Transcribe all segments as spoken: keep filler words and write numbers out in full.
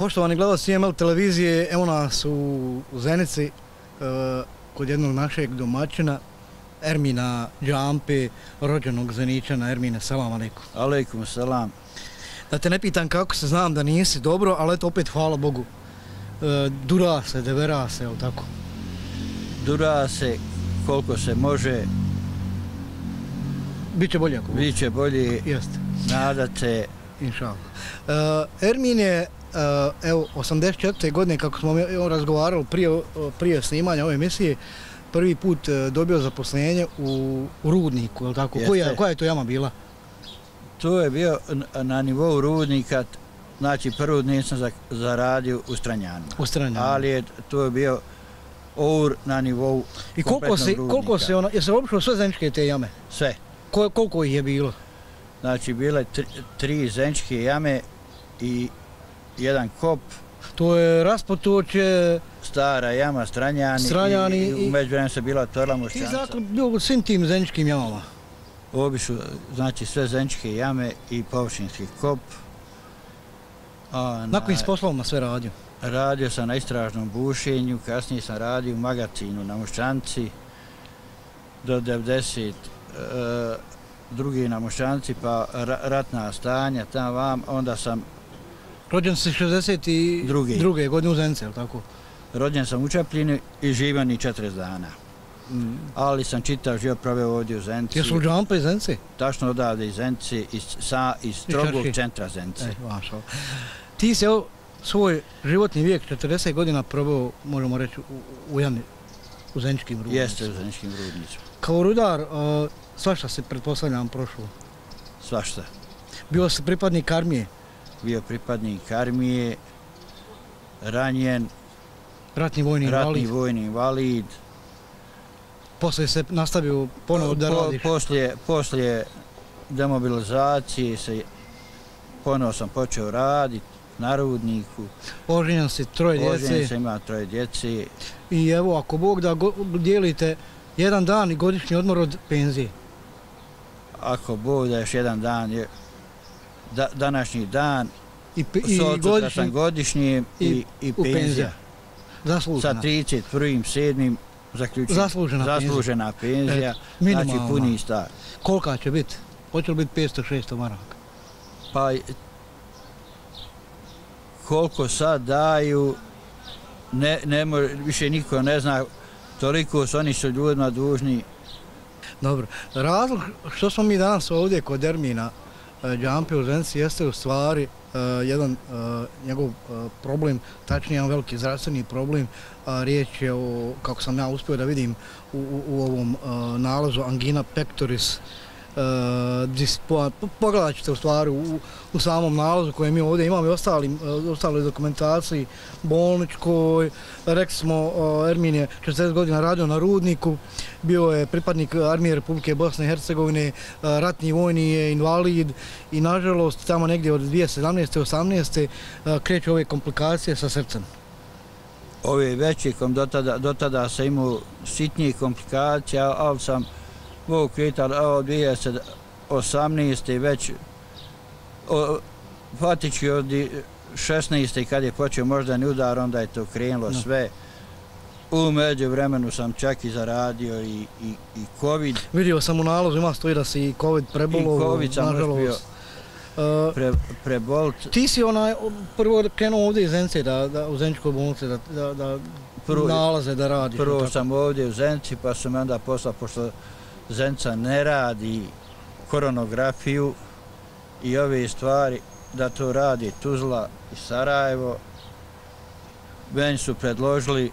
Poštovani gledalci C M L televizije, evo nas u Zenici kod jednog našeg domaćina, Ermina Džampe, rođenog Zeničana. Ermine, selam alejkum. Alejkum selam. Da te ne pitam kako se, znam da nisi dobro, ali eto opet hvala Bogu. Dura se, devera se, jel tako? Dura se koliko se može. Biće bolje ako Bog. Biće bolje. Jeste. Nadate. Inšallah. Ermin je, evo, osamdeset četvrte godine, kako smo razgovarali prije, prije snimanja ove emisije, prvi put dobio zaposlenje u, u Rudniku, je li tako? Koja, koja je to jama bila? To je bio na nivou Rudnika, znači prvu nisam zaradio u Stranjanu. U Stranjanu. Ali je, to je bio our na nivou I koliko se, koliko se ona, je se obišlo sve zeničke te jame? Sve. Ko, koliko ih je bilo? Znači bile tri, tri zeničke jame i jedan kop. To je Raspotoče, Stara jama, Stranjani, Stranjani i, i u međuvremenu se bila Torla Mošćanca. I zato bio u svim tim zeničkim jamama? Obi su, znači, sve zeničke jame i površinski kop. Na kojim s poslovima sve radio? Radio sam na istražnom bušenju, kasnije sam radio u magazinu na Mošćanci do devedeset drugi na Mošćanci, pa ratna stanja tam vam, onda sam... Rođen si šezdeset druge godine u Zenici, je li tako? Rođen sam u Čapljini i živan i četrdeset dana. Mm. Ali sam čitav život proveo ovdje u Zenici. Jesu li Džampa iz Zenici? Tačno odavde iz Zenici, iz, sa, iz strogog centra Zenice. E, vašao. Ti se svoj životni vijek četrdeset godina probao, možemo reći, u, u jami, u Zeničkim rudnicima. Jeste u Zeničkim rudnicima. Kao rudar, uh, svašta se, pretpostavljam, prošlo? Svašta. Bio si pripadnik armije? Bio pripadnik armije, ranjen, ratni vojni invalid. Ratni vojni invalid. Poslije se nastavio ponovo da po, radiš? Poslije, poslije demobilizacije se ponovo sam počeo raditi na Rudniku. Oženjen si, troje djece. Oženjen sam, ima troje djece. I evo, ako Bog da go, dijelite jedan dan i godišnji odmor od penzije? Ako Bog da još jedan dan je da, današnji dan, I, i sutra sam godišnji i, i, i penzija. penzija. Zaslužena. Sa trideset prvim sedmim zaključujem. Zaslužena, Zaslužena penzija. penzija Et, znači puni star. Kolika će biti? Hoće li biti petsto šesto maraka? Pa koliko sad daju, ne, ne može, više niko ne zna, toliko su oni su ljudima dužni. Dobro. Razlog što smo mi danas ovdje kod Ermina Džampe u Zenici jeste u stvari uh, jedan uh, njegov uh, problem, tačnije jedan veliki zdravstveni problem. Uh, riječ je o, kako sam ja uspio da vidim u, u, u ovom uh, nalazu, angina pectoris. Uh, dispo, pogledat ćete u stvari u, u samom nalazu koje mi ovdje imamo i ostali, uh, ostali dokumentaciji bolničkoj. Rekli smo, uh, Ermin je četrdeset godina radio na Rudniku, bio je pripadnik armije Republike Bosne i Hercegovine, uh, ratni vojni je invalid i nažalost tamo negdje od dvije tisuće sedamnaeste osamnaeste uh, kreću ove komplikacije sa srcem. Ove veće, do tada, do tada sam imao sitnije komplikacije, ali sam Bog kretali, a od dvije tisuće osamnaeste već, o, fatički od šesnaeste kad je počeo moždani udar, onda je to krenulo no. sve. U međuvremenu sam čak i zaradio i, i, i COVID. Vidio sam u nalazu, ima stoji da si i COVID prebolo. I COVID sam uspio pre, prebolt. Ti si onaj prvo krenuo ovdje iz Zenice, da, da, u Zeničkoj bolnici, da, da, da prvo, nalaze da radiš. Prvo tako. Sam ovdje u Zenici, pa sam onda poslao, pošto Zenica ne radi koronografiju i ove stvari, da to radi Tuzla i Sarajevo. Meni su predložili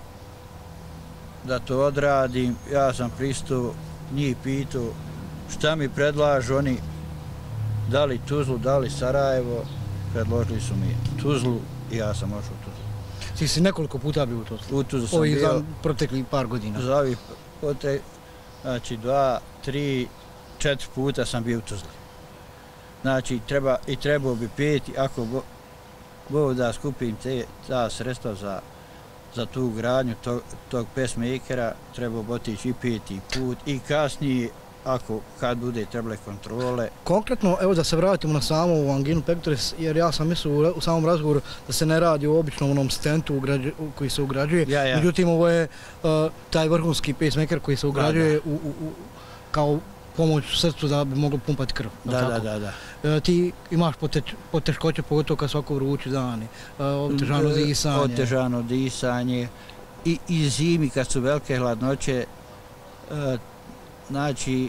da to odradim, ja sam pristao, njih pitao šta mi predlažu oni, da li Tuzlu, da li Sarajevo, predložili su mi Tuzlu i ja sam ošao u Tuzlu. Ti si nekoliko puta bio u Tuzlu? U Tuzlu sam Ovi bio. Za protekli par godina? Za ovih protekli, znači dva, tri, četiri puta sam bio u Tuzli. Znači treba, i trebao bi peti, ako bo, bo da skupim te, ta sredstva za, za tu gradnju tog, tog pacemakera, trebao bi otići i peti put i kasnije ako kad bude trebale kontrole. Konkretno, evo da se vratimo na samu ovu anginu pectoris, jer ja sam mislio u, u samom razgovoru da se ne radi o običnom onom stentu ugrađu, koji se ugrađuje, Ja, ja. međutim ovo je uh, taj vrhunski pacemaker koji se ugrađuje Da, da. U, u, u, kao pomoć srcu da bi moglo pumpati krv. Da, da, da, da. E, ti imaš poteć, poteškoće, pogotovo kad su ovako vrući dani, e, otežano disanje. Otežano disanje i, i zimi kad su velike hladnoće, e, znači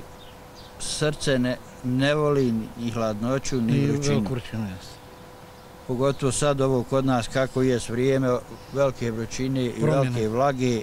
srce ne, ne voli ni hladnoću ni vrućinu. Veliku vrućinu, jes. Pogotovo sad ovo kod nas kako je vrijeme velike vrućine i Promjene. velike vlage,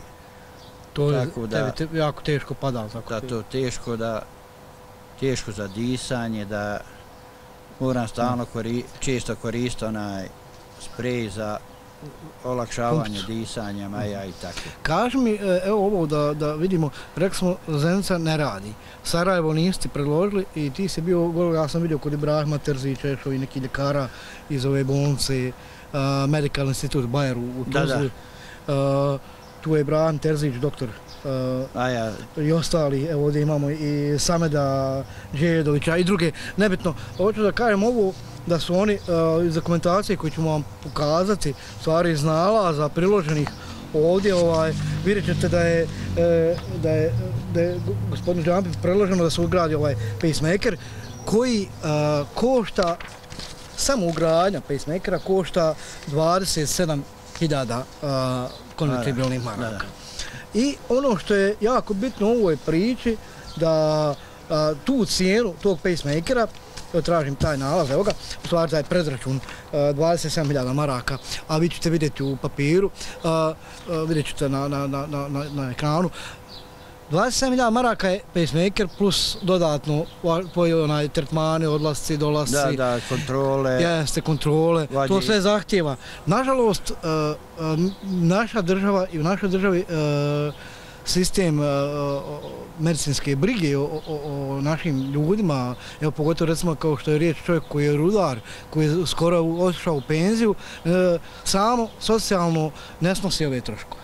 To je tako da, tebi te, jako teško pada. Tako da to teško da teško za disanje, da moram stalno kori, često koristiti onaj sprej za olakšavanje Pumpcu. disanja, maja i tako. Kaži mi, e, evo ovo da, da vidimo, rekli smo Zenica ne radi. Sarajevo nisi ti predložili i ti si bio, ja sam vidio kod Ibrahima Terzića, još ovi neki ljekara iz ove bolnice, uh, Medical Institute Bayer u, u Da, da. Tuzli. Uh, tu je Ibrahim Terzić, doktor. Uh, A ja, i ostali, evo ovdje imamo i Sameda Đedovića i druge, nebitno. Hoću da kažem ovo, da su oni uh, iz dokumentacije koju ćemo vam pokazati, stvari iz nalaza priloženih ovdje, ovaj, vidjet ćete da je, e, da je, da je gospodinu Džampi predloženo da se ugradi ovaj pacemaker koji uh, košta, samo ugradnja pacemakera košta dvadeset sedam hiljada uh, konvertibilnih maraka. I ono što je jako bitno u ovoj priči, da a, tu cijenu tog pacemakera, evo tražim taj nalaz, evo ga, u stvari taj predračun a, dvadeset sedam hiljada maraka, a vi ćete vidjeti u papiru, a, a, vidjet ćete na, na, na, na, na ekranu, dvadeset sedam hiljada maraka je pacemaker plus dodatno poji onaj tretmane, odlasci, dolasci. da, da, kontrole. Jeste, kontrole, Vađi. To sve zahtjeva. Nažalost, uh, uh, naša država i u našoj državi uh, sistem uh, medicinske brige o, o, o našim ljudima, evo pogotovo recimo kao što je riječ čovjek koji je rudar, koji je skoro otišao u penziju, uh, samo socijalno ne snosi ove troškove.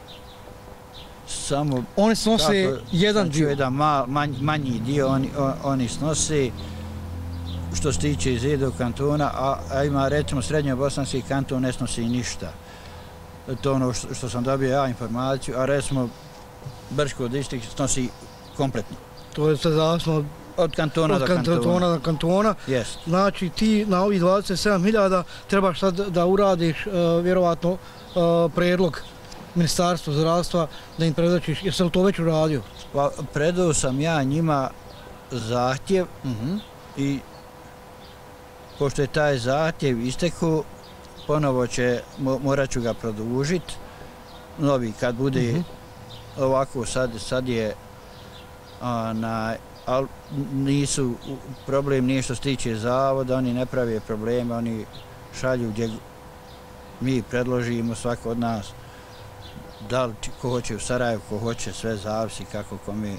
Samo Oni snose tako, jedan znači dio. jedan mal, manj, manji dio oni, on, oni snose što se tiče iz Idog kantona, a, a ima recimo srednjobosanski kanton ne snosi ništa. To ono što, što sam dobio ja informaciju, a recimo Brčko distrikt snosi kompletno. To je sve zavisno od, Od kantona od do kantona, kantona. do kantona. Jest. Znači ti na ovih dvadeset sedam hiljada trebaš sad da uradiš uh, vjerovatno uh, predlog Ministarstva zdravstva da im predočiš, jesi li to već uradio? Pa, predao sam ja njima zahtjev Uh-huh. i pošto je taj zahtjev istekao, ponovo će, mo, morat ću ga produžiti, novi kad bude Uh-huh. ovako, sad, sad je onaj, ali nisu, problem nije što se tiče zavoda, oni ne prave probleme, oni šalju gdje mi predložimo svako od nas, da li ko hoće u Sarajevu, ko hoće, sve zavisi kako kome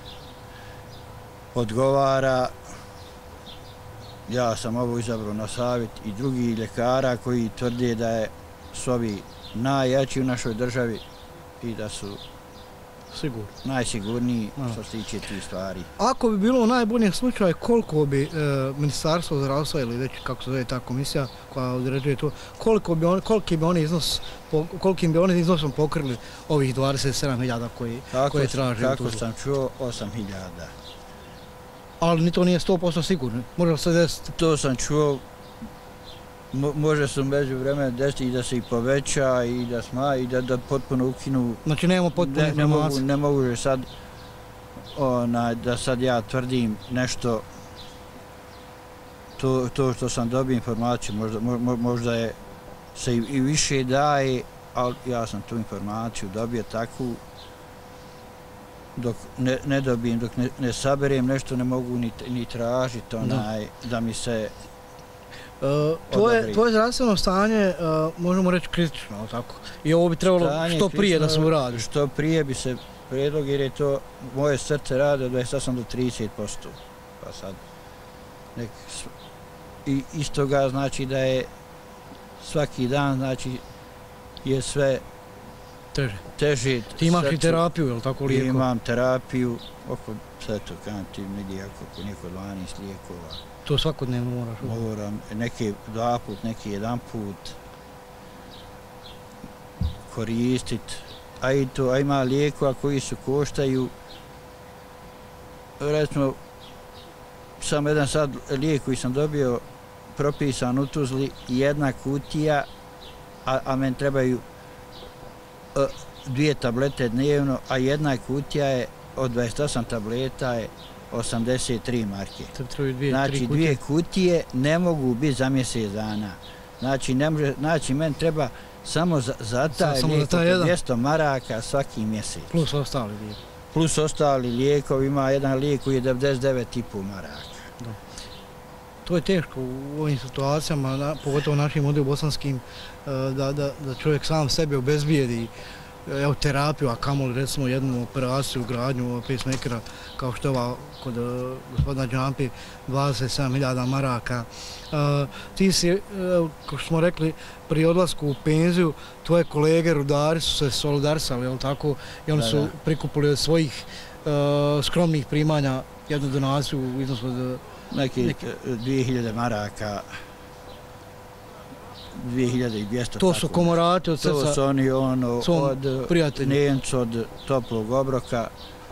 odgovara. Ja sam ovo izabrao na savjet i drugih ljekara koji tvrde da je, su ovi najjači u našoj državi i da su Sigurno. najsigurniji A. što se tiče tih stvari. Ako bi bilo u najboljem slučaju, koliko bi e, Ministarstvo zdravstva ili već kako se zove ta komisija koja određuje to, koliko bi oni, koliki bi oni iznos, po, kolikim bi oni iznosom pokrili ovih dvadeset sedam hiljada koji, Kako, koje traže? kako sam čuo, osam hiljada. Ali ni to nije sto posto sigurno, može se desiti. To sam čuo, mo, može se među vremena desiti i da se i poveća i da sma i da, da potpuno ukinu. Znači nemamo potpuno ne, ne mogu, informacije. ne mogu sad ona, da sad ja tvrdim nešto, to, to što sam dobio informaciju, možda, mo, možda je se i, i više daje, ali ja sam tu informaciju dobio takvu, dok ne, ne dobijem, dok ne, ne saberem nešto, ne mogu ni, ni tražiti onaj, da. da mi se Uh, tvoje, tvoje zdravstveno stanje, uh, možemo reći kritično, ali tako? I ovo bi trebalo stanje što prije da se uradi. Što prije bi se predlog, jer je to moje srce rade od dvadeset osam do trideset posto. Pa sad, nek, i isto ga znači da je svaki dan, znači, je sve Teže. teže. Ti imaš srcu. i terapiju, je li tako lijeko? Imam terapiju, oko Sve to kanti negdje oko neko dvanaest lijekova. To svakodnevno moraš? Moram, neki dva put, neki jedan put koristiti. A i to, a ima lijekova koji su koštaju, recimo, samo jedan sad lijek koji sam dobio propisan u Tuzli, jedna kutija, a, a meni trebaju a, dvije tablete dnevno, a jedna kutija je od dvadeset osam tableta je osamdeset tri marke. Dvije, znači dvije kutije ne mogu biti za mjesec dana. Znači, ne može, znači meni treba samo za, za taj lijek dvjesto maraka svaki mjesec. Plus ostali lijek. Plus ostali lijekovi, ima jedan lijek koji je devedeset devet i pol maraka. Da. To je teško u ovim situacijama, na, pogotovo našim ovdje bosanskim, da, da, da čovjek sam sebe obezbijedi evo, terapiju, a kamoli recimo jednu operaciju, gradnju pacemakera, kao što je ova kod uh, gospodina Džampi, dvadeset sedam hiljada maraka. Uh, ti si, uh, kao što smo rekli, pri odlasku u penziju, tvoje kolege rudari su se solidarisali, jel tako? I oni da, su da. prikupili od svojih uh, skromnih primanja jednu donaciju u iznosu od neki, neki dvije hiljade maraka. dvije hiljade dvjesto. To su komorati od srca. To su oni ono, od Nemcu, od toplog obroka.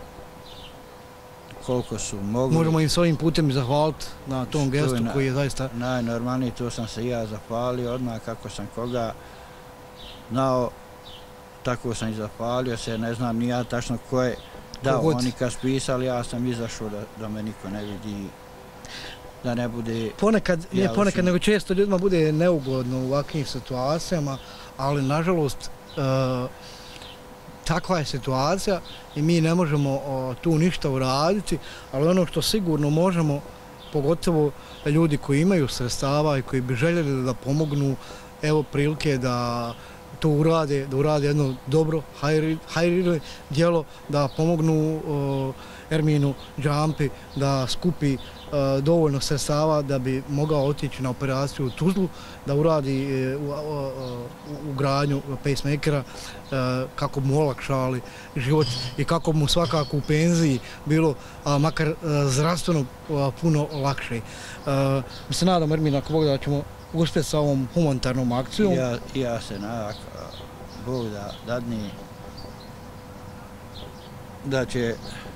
Koliko su mogli. Možemo im s ovim putem zahvaliti na tom gestu na, koji je zaista... Najnormalniji, tu sam se i ja zahvalio odmah kako sam koga znao, tako sam i zahvalio se, ne znam ni ja tačno ko je dao. Oni kad su pisali, ja sam izašao da, da me niko ne vidi. Da ne bude... Ponekad, ne ponekad, nego često ljudima bude neugodno u ovakvim situacijama, ali nažalost uh, takva je situacija i mi ne možemo uh, tu ništa uraditi, ali ono što sigurno možemo, pogotovo ljudi koji imaju sredstava i koji bi željeli da pomognu, evo prilike da to urade, da urade jedno dobro, hajrili djelo, da pomognu uh, Erminu Džampi, da skupi uh, dovoljno sredstava da bi mogao otići na operaciju u Tuzlu, da uradi uh, u, uh, u gradnju pacemakera uh, kako bi mu olakšali život i kako bi mu svakako u penziji bilo uh, makar uh, zdravstveno uh, puno lakše. Uh, mi se nadam, Ermin, ako Bog da ćemo uspjeti sa ovom humanitarnom akcijom. Ja, ja se nadam, Bog da dadne da će...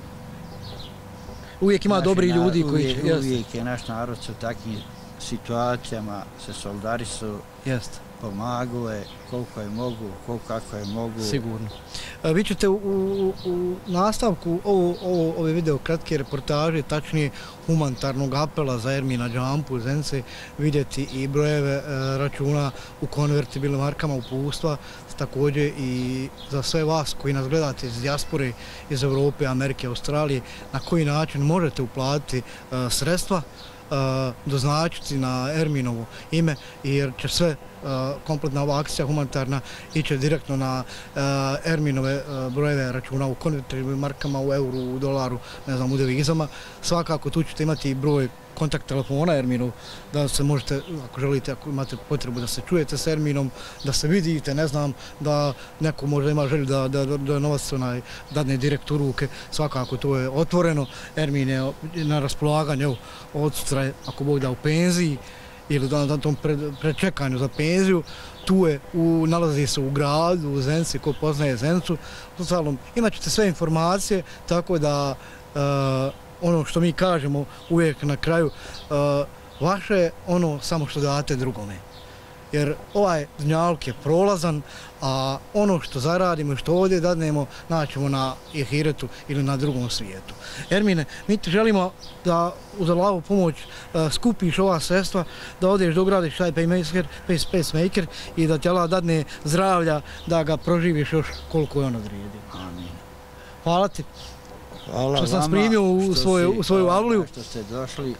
Uvijek ima dobri ljudi koji će... Uvijek, uvijek je naš narod u takvim situacijama se solidarisu, pomagu je koliko je mogu, koliko kako je mogu. Sigurno. Vi ćete u, u, u nastavku ovo, ovo, ove video kratke reportaže, tačnije humanitarnog apela za Ermina Džampu, Zence, vidjeti i brojeve e, računa u konvertibilnim markama uputstva, također i za sve vas koji nas gledate iz dijaspore, iz Evrope, Amerike, Australije, na koji način možete uplatiti e, sredstva, e, doznačiti na Erminovo ime, jer će sve Uh, kompletna ova akcija humanitarna iće direktno na uh, Erminove uh, brojeve računa u konvertibilnim markama, u euru, u dolaru, ne znam, u devizama. Svakako tu ćete imati i broj kontakt telefona Erminov, da se možete, ako želite, ako imate potrebu da se čujete s Erminom, da se vidite, ne znam, da neko možda ima želju da, da, da, da novac onaj dadne direkt u ruke, svakako to je otvoreno. Ermin je na raspolaganju, od sutra, ako Bog da, u penziji, ili na, na tom pred, predčekanju za penziju, tu je, u, nalazi se u gradu, u Zenci, ko poznaje Zencu. U celom, imat ćete sve informacije, tako da uh, ono što mi kažemo uvijek na kraju, uh, vaše je ono samo što date drugome. Jer ovaj znjalk je prolazan, a ono što zaradimo i što ovdje dadnemo naćemo na ahiretu ili na drugom svijetu. Ermine, mi ti želimo da uz Allahovu pomoć uh, skupiš ova sredstva, da odeš da ugradiš taj pacemaker, pacemaker i da ti Allah dadne zdravlja da ga proživiš još koliko je on odredio. Amin. Hvala ti. Hvala što sam vama, primio u svoju, si, u svoju avliju. Što ste došli.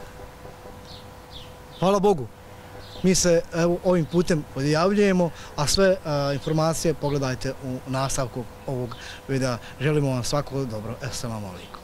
Hvala Bogu. Mi se evo, ovim putem odjavljujemo, a sve a, informacije pogledajte u nastavku ovog videa. Želimo vam svako dobro. Assalamu alaikum.